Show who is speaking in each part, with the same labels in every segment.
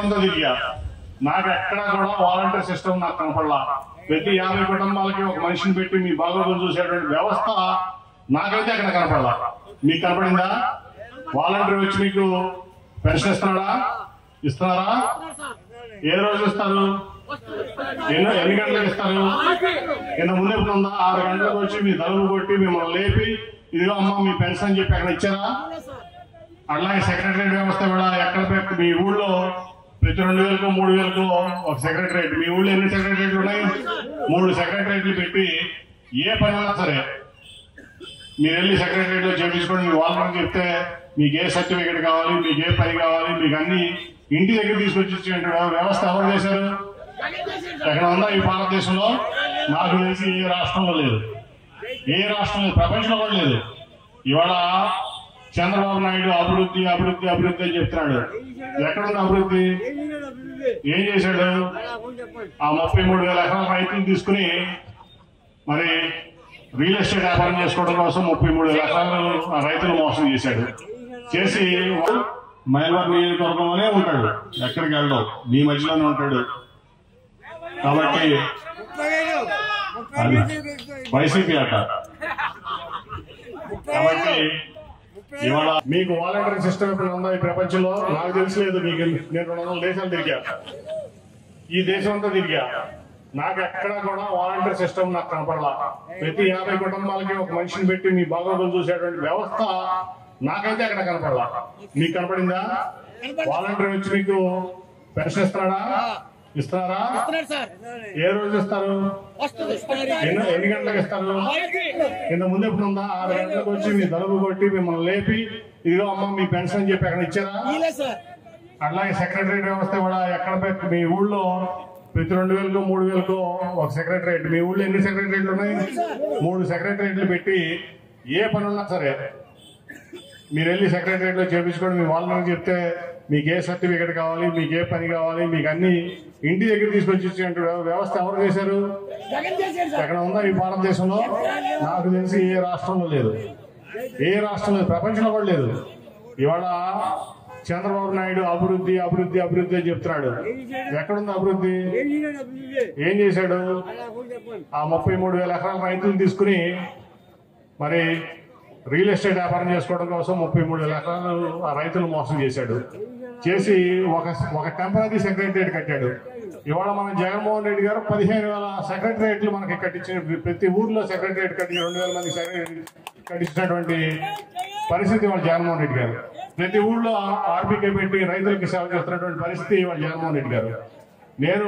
Speaker 1: అంతా తిరిగా, నాకు ఎక్కడా కూడా వాలంటీర్ సిస్టమ్ నాకు కనపడలా. ప్రతి 50 కుటుంబాలకి ఒక మనిషిని పెట్టి మీ బాగోగులు చూసేటువంటి వ్యవస్థ నాకైతే అక్కడ కనపడలా. మీకు కనపడిందా? వాలంటీర్ వచ్చి మీకు పెన్షన్ ఇస్తున్నారా? ఏ రోజు ఇస్తారు? ఎన్ని గంటలకు ఇస్తారు? కింద ముందే ఉందా? 6 గంటలకు వచ్చి మీ తలుపు కొట్టి మిమ్మల్ని లేపి ఇదిగో అమ్మ మీ పెన్షన్ అని చెప్పి అక్కడ ఇచ్చారా? అట్లాగే సెక్రటరేట్ వ్యవస్థ కూడా ఎక్కడ మీ ఊళ్ళో ప్రతి 2000కో 3000కో ఒక సెక్రటరేట్. మీ ఊళ్ళో ఎన్ని సెక్రటరేట్లు ఉన్నాయి? 3 సెక్రటరేట్లు పెట్టి ఏ పని ఉన్నా సరే మీరు వెళ్ళి సెక్రటరేట్ లో చేయించుకోండి. మీ వాళ్ళని చెప్తే మీకు ఏ సర్టిఫికేట్ కావాలి, మీకు ఏ పని కావాలి, మీకు అన్ని ఇంటి దగ్గర తీసుకొచ్చి వ్యవస్థ ఎవరు చేశారు? ఎక్కడ ఉందా ఈ భారతదేశంలో? నాకు తెలిసి ఏ రాష్ట్రంలో లేదు, ఏ రాష్ట్రం లేదు, ప్రపంచంలో కూడా లేదు. ఇవాళ చంద్రబాబు నాయుడు అభివృద్ధి అభివృద్ధి అభివృద్ధి అని చెప్తున్నాడు. ఎక్కడుంది అభివృద్ధి? ఏం చేశాడు? ఆ 33,000 ఎకరాల రైతులు తీసుకుని మరి రియల్ ఎస్టేట్ వ్యాపారం చేసుకోవడం కోసం 33,000 ఎకరాలు ఆ రైతులు మోసం చేశాడు. చేసి మైలవరం నియోజకవర్గంలోనే ఉంటాడు, ఎక్కడికి వెళ్ళడం, మీ మధ్యలోనే ఉంటాడు. కాబట్టి అది వైసీపీ అట. కాబట్టి ఇవాళ మీకు వాలంటరీ సిస్టమ్ ఎప్పుడు ఉందా ఈ ప్రపంచంలో? నాకు తెలిసలేదు. మీకు నేను 200 దేశాలు తిరిగా, ఈ దేశం అంతా తిరిగా, నాకు ఎక్కడా కూడా వాలంటరీ సిస్టమ్ నాకు కనపడలా. ప్రతి 50 కుటుంబాలకి ఒక మనిషిని పెట్టి మీ బాగోగులు చూసేటువంటి వ్యవస్థ నాకైతే అక్కడ కనపడలా. మీకు కనపడిందా? వాలంటరీ వచ్చి మీకు పెన్షన్ ఇస్తున్నారా? ఏ రోజు ఇస్తారు? ఎన్ని గంటలకు ఇస్తారు? కింద ముందు ఎప్పుడు ఉందా? 6 గంటలకు వచ్చి మీ తలుపు కొట్టి మిమ్మల్ని లేపి ఇదిగో అమ్మ మీ పెన్షన్ అని చెప్పి అక్కడ ఇచ్చారా? అట్లాగే సెక్రటరేట్ వ్యవస్థ కూడా ఎక్కడ మీ ఊళ్ళో ప్రతి 2000కో 3000కో ఒక సెక్రటరేట్. మీ ఊళ్ళో ఎన్ని సెక్రటరేట్లు ఉన్నాయి? 3 సెక్రటరేట్లు పెట్టి ఏ పని ఉన్నా సరే మీరు వెళ్ళి సెక్రటరేట్ లో చేయించుకోండి. మీ వాళ్ళని చెప్తే మీకు ఏ సర్టిఫికేట్ కావాలి, మీకు ఏ పని కావాలి, మీకు అన్ని ఇంటి దగ్గర తీసుకొచ్చి వ్యవస్థ ఎవరు చేశారు? ఎక్కడ ఉందా ఈ భారతదేశంలో? నాకు తెలిసి ఏ రాష్ట్రంలో లేదు, ఏ రాష్ట్రంలో, ప్రపంచంలో కూడా లేదు. ఇవాళ చంద్రబాబు నాయుడు అభివృద్ధి అభివృద్ధి అభివృద్ధి అని చెప్తున్నాడు. ఎక్కడుంది అభివృద్ధి? ఏం చేశాడు? ఆ 33,000 ఎకరాల రైతులు తీసుకుని మరి రియల్ ఎస్టేట్ వ్యాపారం చేసుకోవడం కోసం 33,000 ఎకరాలు ఆ రైతులు మోసం చేశాడు. చేసి ఒక టెంపరీ సెక్రటరియట్ కట్టాడు. ఇవాళ మన జగన్మోహన్ రెడ్డి గారు 15,000 సెక్రటరియట్లు మనకి కట్టించిన, ప్రతి ఊర్లో సెక్రటరియట్ కట్టి 2,000 మంది సెక్రటరియట్ కట్టించినటువంటి పరిస్థితి ఇవాళ జగన్మోహన్ రెడ్డి గారు. ప్రతి ఊళ్ళో ఆర్బీకే పెట్టి రైతులకి సేవ చేస్తున్నటువంటి పరిస్థితి ఇవాళ జగన్మోహన్ రెడ్డి గారు. నేను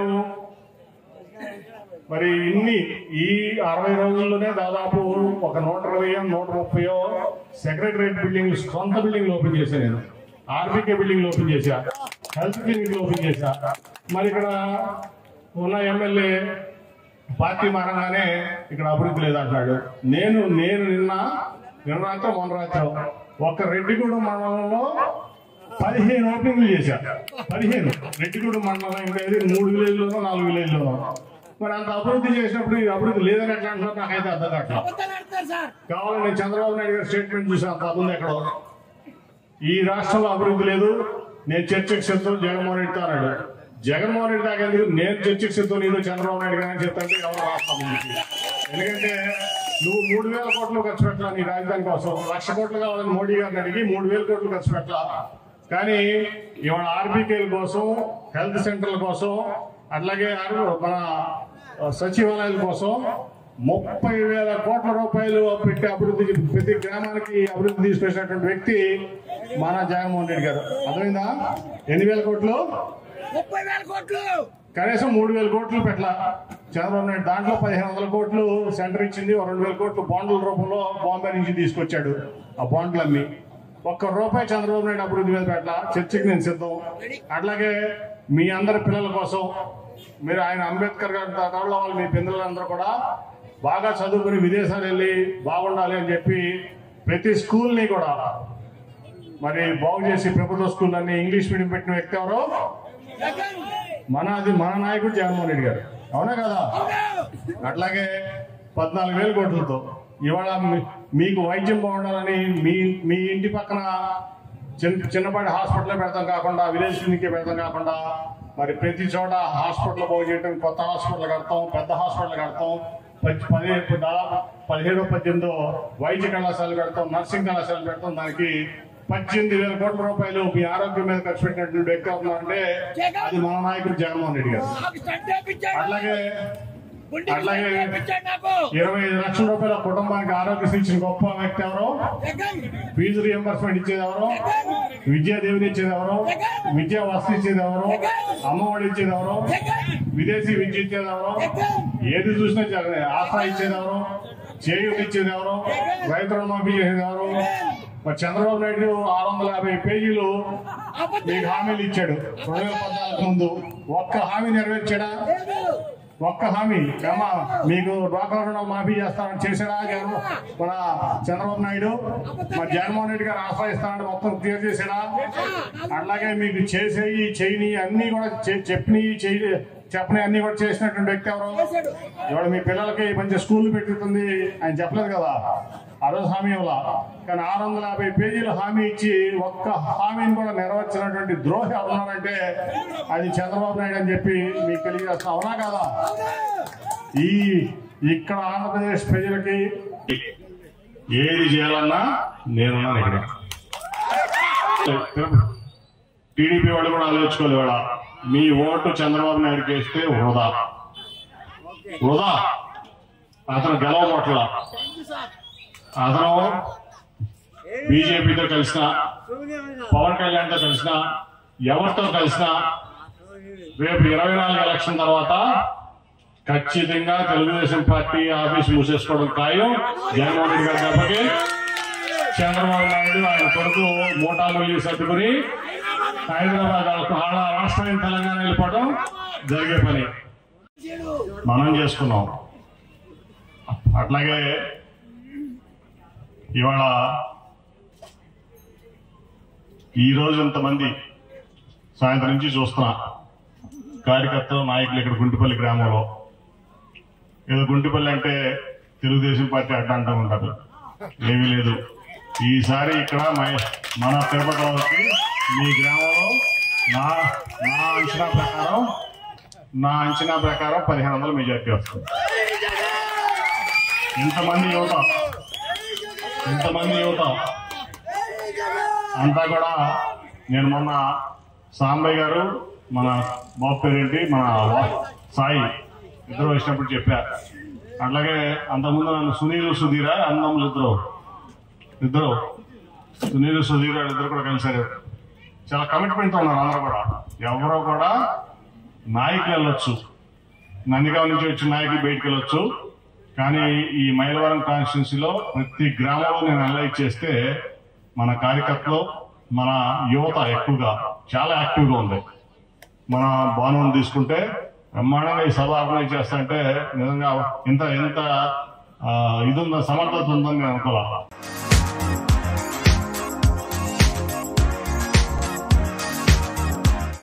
Speaker 1: మరి ఈ 60 రోజుల్లోనే దాదాపు ఒక 120-130 సెక్రటరియట్ బిల్డింగ్, సొంత బిల్డింగ్లు ఓపెన్ చేశాను. నేను ఆర్బీకే బిల్డింగ్లు ఓపెన్ చేశా, హెల్త్ క్లినిక్లు ఓపెన్ చేశా. మరి ఇక్కడ ఉన్న ఎమ్మెల్యే పార్టీ మారంగానే ఇక్కడ అభివృద్ధి లేదంటున్నాడు. నేను నిన్న రాత్రి మొన్న రాత్రి ఒక్క రెడ్డిగూడెం మండలంలో 15 ఓపెనింగ్లు చేశా. 15 రెడ్డిగూడెం మండలం, ఇంకా 3 విలేజ్లోనో 4 విలేజ్లోనో. మరి అంత అభివృద్ధి చేసినప్పుడు ఈ అభివృద్ధి లేదని ఎట్లా అంటున్నారు? నాకైతే అర్థం కావట్లేదు. కావాలని నేను చంద్రబాబు నాయుడు గారి స్టేట్మెంట్ చూసాను, అంత అభివృద్ధి ఎక్కడో. ఈ రాష్ట్రంలో అభివృద్ధి లేదు, నేను చర్చకు సిద్ధం జగన్మోహన్ రెడ్డితో అన్నాడు. జగన్మోహన్ రెడ్డి దాకా ఎందుకు? నేను చర్చకు సిద్ధం నీతో చంద్రబాబు నాయుడు గారు అని చెప్తాంటే ఎవరు రాష్ట్రం? ఎందుకంటే నువ్వు 3,000 కోట్లు ఖర్చు పెట్టాలా నీ రాజధాని కోసం? 1,00,000 కోట్లు కావాలని మోడీ గారిని అడిగి 3,000 కోట్లు ఖర్చు పెట్టాలా? కానీ ఇవాళ ఆర్బీకేల కోసం, హెల్త్ సెంటర్ల కోసం, అట్లాగే మన సచివాలయాల కోసం 30,000 కోట్ల రూపాయలు పెట్టి అభివృద్ధి, ప్రతి గ్రామానికి అభివృద్ధి తీసుకొచ్చినటువంటి వ్యక్తి మన జగన్మోహన్ రెడ్డి గారు. అర్థమైందా? ఎన్ని వేల కోట్లు?
Speaker 2: 30,000 కోట్లు.
Speaker 1: కనీసం 3,000 కోట్లు పెట్టలా చంద్రబాబు నాయుడు. దాంట్లో 1,500 కోట్లు సెంటర్ ఇచ్చింది, 2,000 కోట్లు బాండ్ల రూపంలో బాంబే నుంచి తీసుకొచ్చాడు. ఆ బాండ్లు అమ్మి ₹1 చంద్రబాబు నాయుడు అభివృద్ధి మీద పెట్టలా. చర్చకి నేను సిద్ధం. అట్లాగే మీ అందరి పిల్లల కోసం మీరు ఆయన అంబేద్కర్ గారి తరంలో వాళ్ళు మీ పిల్లలందరూ కూడా బాగా చదువుకుని విదేశాలు వెళ్ళి బాగుండాలి అని చెప్పి ప్రతి స్కూల్ని కూడా మరి బాగు చేసి ప్రభుత్వ స్కూళ్ళన్నీ ఇంగ్లీష్ మీడియం పెట్టిన వ్యక్తి ఎవరో? మన నాయకుడు జగన్మోహన్ రెడ్డి గారు. అవునా కదా? అట్లాగే 14,000 కోట్లతో ఇవాళ మీకు వైద్యం బాగుండాలని మీ ఇంటి పక్కన చిన్నపాటి హాస్పిటల్ పెడతాం కాకుండా విలేజ్ క్లినిక్ పెడతాం కాకుండా మరి ప్రతి చోట హాస్పిటల్ బాగు చేయడం, కొత్త హాస్పిటల్ కడతాం, పెద్ద హాస్పిటల్ కడతాం, 17-18 వైద్య కళాశాలలు పెడతాం, నర్సింగ్ కళాశాలలు పెడతాం. దానికి 18,000 కోట్ల రూపాయలు మీ ఆరోగ్యం మీద ఖర్చు పెట్టినటువంటి వ్యక్తి అవుతున్నారంటే అది మన నాయకుడు జగన్మోహన్ రెడ్డి గారు. అట్లాగే 25 లక్షల రూపాయల కుటుంబానికి ఆరోగ్యశ్రీ ఇచ్చిన గొప్ప వ్యక్తి ఎవరు? ఫీజు రియంబర్స్మెంట్ ఇచ్చేది ఎవరు? విద్యా దేవుని ఇచ్చేది ఎవరు? విద్యా వసతి ఇచ్చేది ఎవరు? అమ్మఒడి ఇచ్చేది ఎవరు? విదేశీ విద్య ఇచ్చేది ఎవరు? ఏది చూసినా ఆసరా ఇచ్చేది ఎవరు? చేయూత ఇచ్చేది ఎవరు? రైతు రుణమాఫీ చేసేది ఎవరు? మరి చంద్రబాబు నాయుడు 650 పేజీలు మీకు హామీలు ఇచ్చాడు 2014 ముందు. ఒక్క హామీ నెరవేర్చాడా? ఒక్క హామీ మీకు డ్వాక్రా రుణాలు మాఫీ చేస్తానని చేశాడా మన చంద్రబాబు నాయుడు? మరి జగన్మోహన్ రెడ్డి గారు ఆశ్రయిస్తానని మొత్తం క్లియర్ చేశాడా? అట్లాగే మీకు చేసేవి చేయని అన్ని కూడా చెప్పని అన్ని కూడా చేసినటువంటి వ్యక్తి ఎవరు? ఇవాళ మీ పిల్లలకి మంచి స్కూల్ పెట్టుతుంది ఆయన చెప్పలేదు కదా ఆ రోజు హామీ వల్ల. కానీ 650 పేజీలు హామీ ఇచ్చి ఒక్క హామీని కూడా నెరవేర్చినటువంటి ద్రోహి ఎవరున్నారంటే అది చంద్రబాబు నాయుడు అని చెప్పి మీకు తెలియజేస్తున్నా. అవునా కదా? ఇక్కడ ఆంధ్రప్రదేశ్ ప్రజలకి ఏది చేయాలన్నా నేనున్నాను ఇక్కడ. టీడీపీ వాళ్ళు కూడా ఆలోచించుకోవాలి. ఇవాళ మీ ఓటు చంద్రబాబు నాయుడుకి వేస్తే వృధా. అతను గెలవబోట్ల. అతను బీజేపీతో కలిసినా, పవన్ కళ్యాణ్ తో కలిసినా, ఎవరితో కలిసినా రేపు 24 ఎలక్షన్ తర్వాత ఖచ్చితంగా తెలుగుదేశం పార్టీ ఆఫీస్ మూసేసుకోవడం ఖాయం. జగన్మోహన్ రెడ్డి గారి దెబ్బకి చంద్రబాబు నాయుడు ఆయన కొడుకు మోటార్లు సర్దుకుని హైదరాబాద్ రాష్ట్రం తెలంగాణ వెళ్ళిపోవడం జరిగే పని మనం చేసుకున్నాం. అట్లాగే ఇవాళ ఈరోజు ఇంతమంది సాయంత్రం నుంచి చూస్తున్నా కార్యకర్తలు, నాయకులు ఇక్కడ గుంటిపల్లి గ్రామంలో. ఏదో గుంటిపల్లి అంటే తెలుగుదేశం పార్టీ అడ్డంటూ ఉంటారు, ఏమీ లేదు. ఈసారి ఇక్కడ మన తిరుపతికి మీ గ్రామంలో నా అంచనా ప్రకారం 1500 మెజార్టీ వస్తుంది. ఇంతమంది యువత అంతా కూడా నేను మొన్న సాంబయ్య గారు, మన బాబు పేరేంటి, మన సాయి ఇద్దరు వచ్చినప్పుడు చెప్పా. అట్లాగే అంతకుముందు నన్ను సుధీర అన్నములు ఇద్దరు సుధీర్ ఇద్దరు కూడా కలిశారు. చాలా కమిట్మెంట్ ఉన్నారు అందరూ కూడా. ఎవరో కూడా నాయకులు వెళ్ళొచ్చు, నందిగాం నుంచి వచ్చిన నాయకులు బయటకు వెళ్ళొచ్చు, కానీ ఈ మైలవరం కాన్స్టిట్యున్సీలో ప్రతి గ్రామంలో నేను అనలైజ్ చేస్తే మన కార్యకర్తలు, మన యువత ఎక్కువగా చాలా యాక్టివ్గా ఉంది. మన బాణం తీసుకుంటే బ్రహ్మాండంగా ఈ సభ ఆర్గనైజ్ చేస్తా అంటే నిజంగా ఇంత ఇది ఉందా, సమర్థత ఉందని నేను అనుకోవాలి.